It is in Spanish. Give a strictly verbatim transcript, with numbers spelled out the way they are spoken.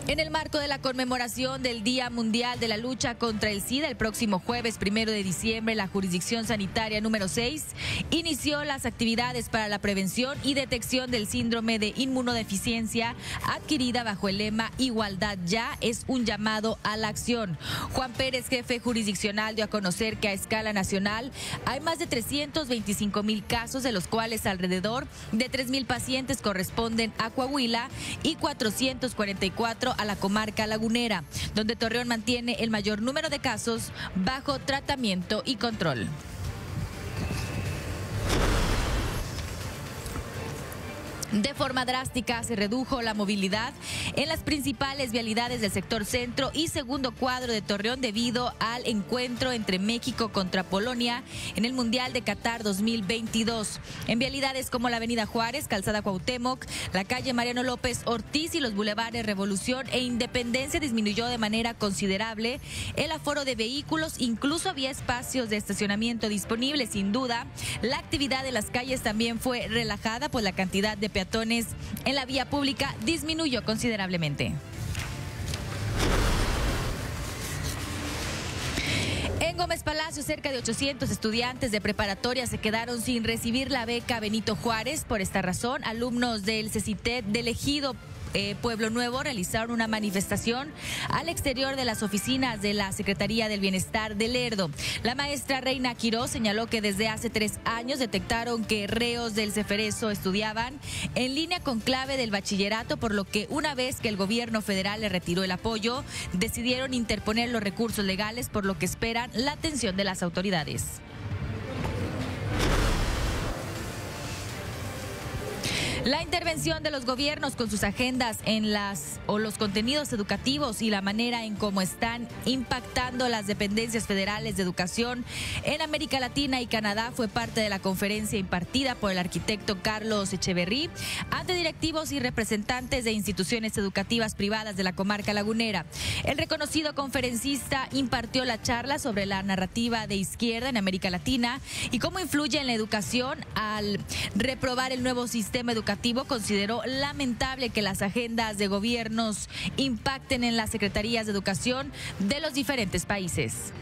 En el marco de la conmemoración del Día Mundial de la Lucha contra el SIDA, el próximo jueves primero de diciembre, la Jurisdicción Sanitaria número seis inició las actividades para la prevención y detección del síndrome de inmunodeficiencia adquirida bajo el lema Igualdad ya, es un llamado a la acción. Juan Pérez, jefe jurisdiccional, dio a conocer que a escala nacional hay más de trescientos veinticinco mil casos, de los cuales alrededor de tres mil pacientes corresponden a Coahuila y cuatrocientos cuarenta y cuatro a la comarca lagunera, donde Torreón mantiene el mayor número de casos bajo tratamiento y control. De forma drástica se redujo la movilidad en las principales vialidades del sector centro y segundo cuadro de Torreón debido al encuentro entre México contra Polonia en el Mundial de Qatar dos mil veintidós. En vialidades como la Avenida Juárez, Calzada Cuauhtémoc, la calle Mariano López Ortiz y los bulevares Revolución e Independencia disminuyó de manera considerable el aforo de vehículos, incluso había espacios de estacionamiento disponibles. Sin duda, la actividad de las calles también fue relajada, pues la cantidad de peatones en la vía pública disminuyó considerablemente. En Gómez Palacio, cerca de ochocientos estudiantes de preparatoria se quedaron sin recibir la beca Benito Juárez. Por esta razón, alumnos del CECITED del Ejido Eh, Pueblo Nuevo realizaron una manifestación al exterior de las oficinas de la Secretaría del Bienestar de Lerdo. La maestra Reina Quiroz señaló que desde hace tres años detectaron que reos del Ceferezo estudiaban en línea con clave del bachillerato, por lo que una vez que el gobierno federal le retiró el apoyo, decidieron interponer los recursos legales, por lo que esperan la atención de las autoridades. La intervención de los gobiernos con sus agendas en las o los contenidos educativos y la manera en cómo están impactando las dependencias federales de educación en América Latina y Canadá fue parte de la conferencia impartida por el arquitecto Carlos Echeverry ante directivos y representantes de instituciones educativas privadas de la comarca lagunera. El reconocido conferencista impartió la charla sobre la narrativa de izquierda en América Latina y cómo influye en la educación. Al reprobar el nuevo sistema educativo, consideró lamentable que las agendas de gobiernos impacten en las secretarías de educación de los diferentes países.